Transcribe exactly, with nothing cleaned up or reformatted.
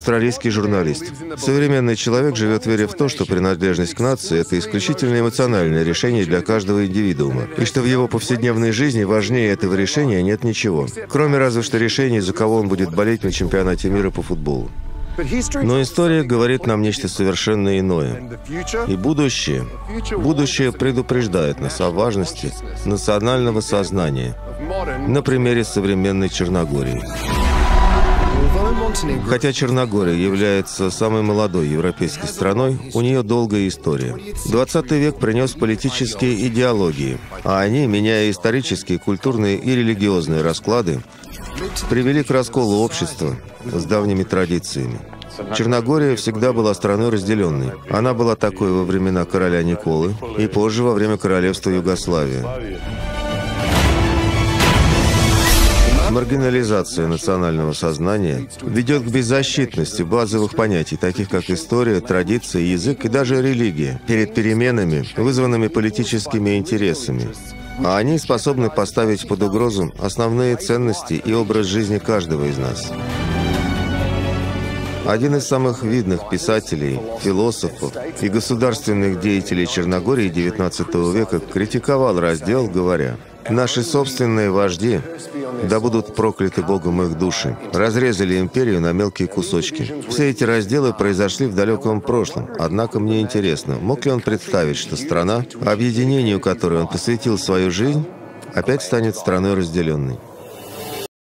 австралийский журналист. Современный человек живет веря в то, что принадлежность к нации – это исключительно эмоциональное решение для каждого индивидуума, и что в его повседневной жизни важнее этого решения нет ничего, кроме разве что решения, за кого он будет болеть на чемпионате мира по футболу. Но история говорит нам нечто совершенно иное. И будущее, будущее предупреждает нас о важности национального сознания на примере современной Черногории. Хотя Черногория является самой молодой европейской страной, у нее долгая история. двадцатый век принес политические идеологии, а они, меняя исторические, культурные и религиозные расклады, привели к расколу общества с давними традициями. Черногория всегда была страной разделенной. Она была такой во времена короля Николы и позже во время королевства Югославия. Маргинализация национального сознания ведет к беззащитности базовых понятий, таких как история, традиции, язык и даже религия, перед переменами, вызванными политическими интересами. А они способны поставить под угрозу основные ценности и образ жизни каждого из нас. Один из самых видных писателей, философов и государственных деятелей Черногории девятнадцатого века критиковал раздел, говоря: «Наши собственные вожди, да будут прокляты Богом их души, разрезали империю на мелкие кусочки». Все эти разделы произошли в далеком прошлом, однако мне интересно, мог ли он представить, что страна, объединению которой он посвятил свою жизнь, опять станет страной разделенной?